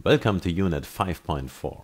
Welcome to Unit 5.4.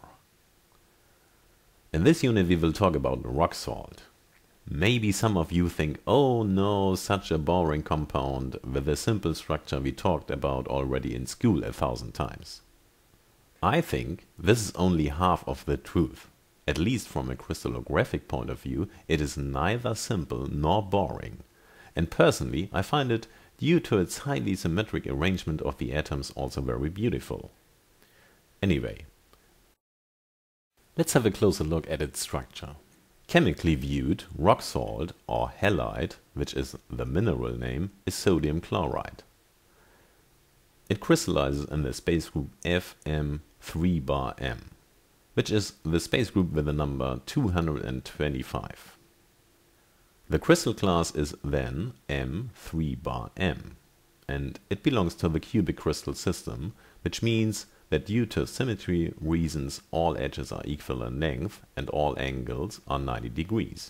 In this unit we will talk about rock salt. Maybe some of you think, oh no, such a boring compound with a simple structure we talked about already in school 1,000 times. I think this is only half of the truth. At least from a crystallographic point of view, it is neither simple nor boring. And personally, I find it, due to its highly symmetric arrangement of the atoms, also very beautiful. Anyway, let's have a closer look at its structure. Chemically viewed, rock salt, or halide, which is the mineral name, is sodium chloride. It crystallizes in the space group Fm3'M, which is the space group with the number 225. The crystal class is then M3'M, and it belongs to the cubic crystal system, which means that due to symmetry reasons all edges are equal in length and all angles are 90 degrees.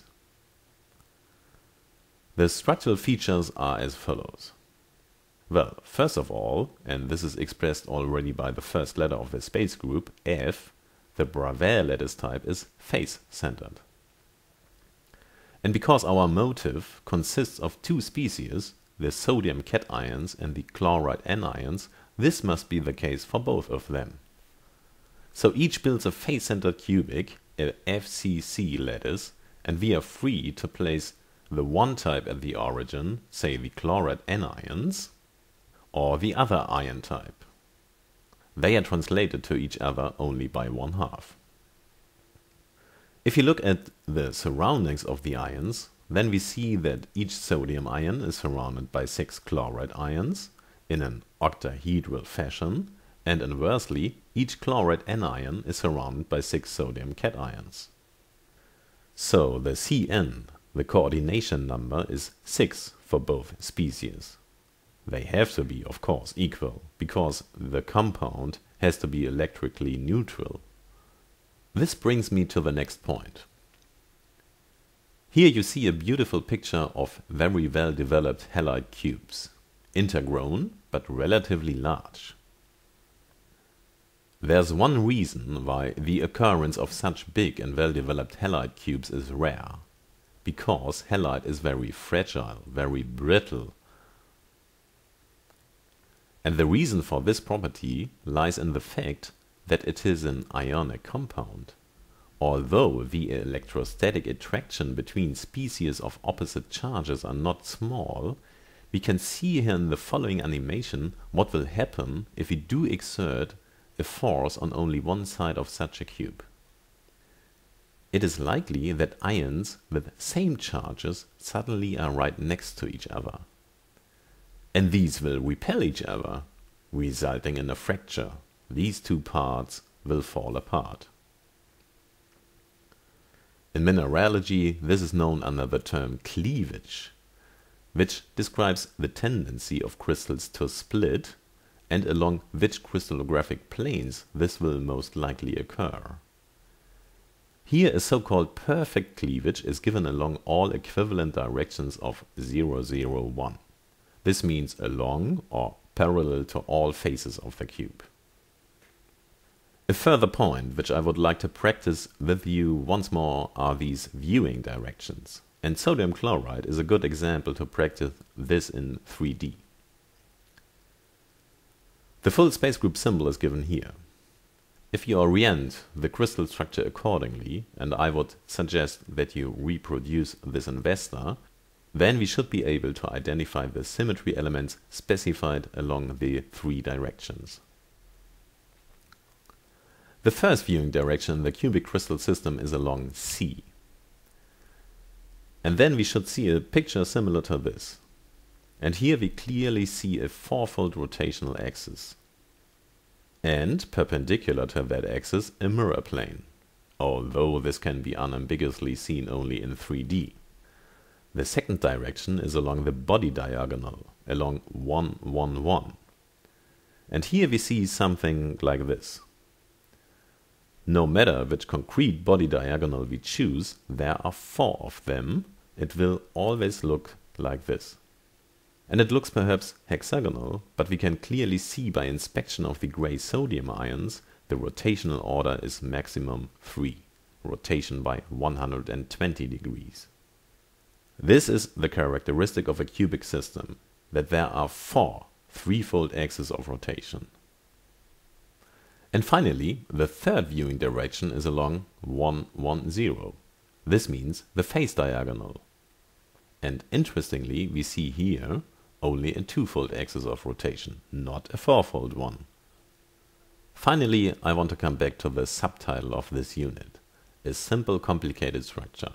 The structural features are as follows. Well, first of all, and this is expressed already by the first letter of the space group, F, the Bravais lattice type is face-centered. And because our motif consists of two species, the sodium cations and the chloride anions, this must be the case for both of them. So each builds a face-centered cubic, a FCC lattice, and we are free to place the one type at the origin, say the chloride anions, or the other ion type. They are translated to each other only by 1/2. If you look at the surroundings of the ions, then we see that each sodium ion is surrounded by 6 chloride ions in an octahedral fashion, and inversely, each chloride anion is surrounded by 6 sodium cations. So the Cn, the coordination number, is 6 for both species. They have to be, of course, equal, because the compound has to be electrically neutral. This brings me to the next point. Here you see a beautiful picture of very well-developed halide cubes, intergrown but relatively large. There's one reason why the occurrence of such big and well-developed halide cubes is rare. Because halide is very fragile, very brittle. And the reason for this property lies in the fact that it is an ionic compound. Although the electrostatic attraction between species of opposite charges are not small, we can see here in the following animation what will happen if we do exert a force on only one side of such a cube. It is likely that ions with same charges suddenly are right next to each other. And these will repel each other, resulting in a fracture. These two parts will fall apart. In mineralogy, this is known under the term cleavage, which describes the tendency of crystals to split and along which crystallographic planes this will most likely occur. Here a so-called perfect cleavage is given along all equivalent directions of 0, 0, 1. This means along or parallel to all faces of the cube. A further point which I would like to practice with you once more are these viewing directions, and sodium chloride is a good example to practice this in 3D. The full space group symbol is given here. If you orient the crystal structure accordingly, and I would suggest that you reproduce this in Vesta, then we should be able to identify the symmetry elements specified along the 3 directions. The first viewing direction in the cubic crystal system is along C. And then we should see a picture similar to this. And here we clearly see a 4-fold rotational axis. And perpendicular to that axis, a mirror plane, although this can be unambiguously seen only in 3D. The second direction is along the body diagonal, along 1, 1, 1. And here we see something like this. No matter which concrete body diagonal we choose, there are 4 of them. It will always look like this. and it looks perhaps hexagonal, but we can clearly see by inspection of the gray sodium ions the rotational order is maximum 3, rotation by 120 degrees. This is the characteristic of a cubic system, that there are 4 threefold axes of rotation. And finally, the third viewing direction is along 1, 1, 0. This means the phase diagonal. And interestingly, we see here only a twofold axis of rotation, not a fourfold one. Finally, I want to come back to the subtitle of this unit, a simple complicated structure.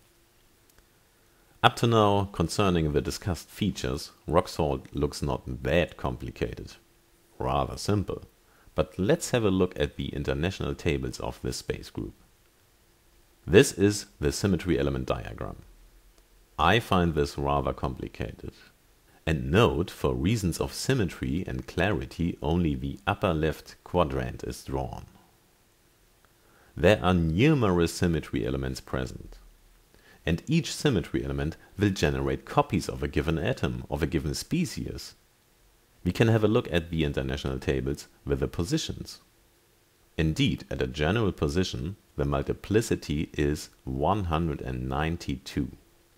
Up to now, concerning the discussed features, rock salt looks not that complicated, rather simple. But let's have a look at the international tables of this space group. This is the symmetry element diagram. I find this rather complicated. And note, for reasons of symmetry and clarity, only the upper left quadrant is drawn. There are numerous symmetry elements present. And each symmetry element will generate copies of a given atom, of a given species. We can have a look at the international tables with the positions. Indeed, at a general position, the multiplicity is 192.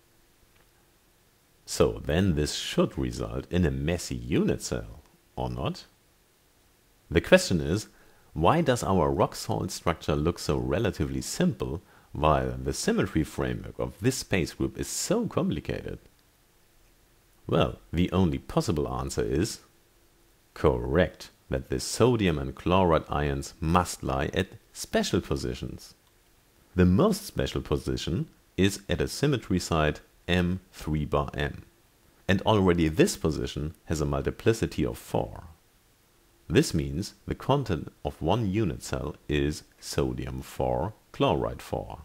So then this should result in a messy unit cell, or not? The question is, why does our rock salt structure look so relatively simple, while the symmetry framework of this space group is so complicated? Well, the only possible answer is correct, that the sodium and chloride ions must lie at special positions. The most special position is at a symmetry site M3 bar M. And already this position has a multiplicity of 4. This means the content of one unit cell is sodium 4, chloride 4.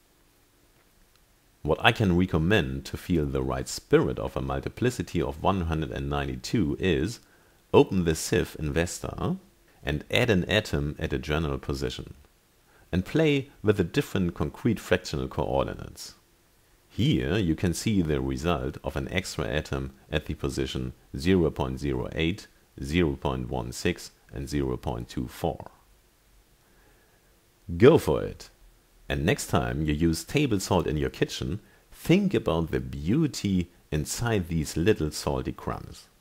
What I can recommend to feel the right spirit of a multiplicity of 192 is open the Civ Investor and add an atom at a general position, and play with the different concrete fractional coordinates. Here you can see the result of an extra atom at the position 0.08, 0.16 and 0.24. Go for it! And next time you use table salt in your kitchen, think about the beauty inside these little salty crumbs.